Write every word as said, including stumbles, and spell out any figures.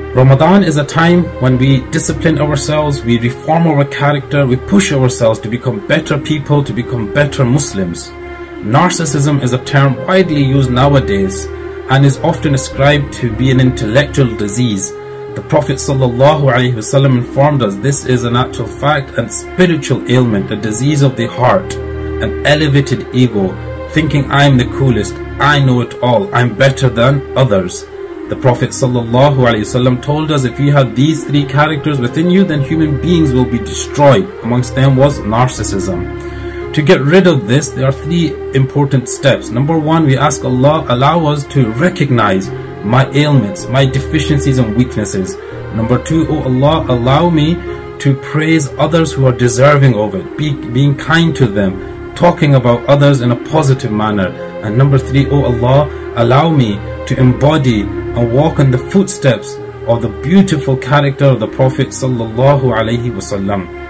Ramadan is a time when we discipline ourselves, we reform our character, we push ourselves to become better people, to become better Muslims. Narcissism is a term widely used nowadays and is often ascribed to be an intellectual disease. The Prophet ﷺ informed us this is an actual fact and spiritual ailment, a disease of the heart, an elevated ego, thinking I am the coolest, I know it all, I'm better than others. The Prophet ﷺ told us if you have these three characters within you, then human beings will be destroyed. Amongst them was narcissism. To get rid of this, there are three important steps. Number one, we ask Allah allow us to recognize my ailments, my deficiencies and weaknesses. Number two, oh Allah, allow me to praise others who are deserving of it, be, being kind to them, talking about others in a positive manner. And number three, oh Allah, allow me to embody and walk in the footsteps of the beautiful character of the Prophet sallallahu alaihi wasallam.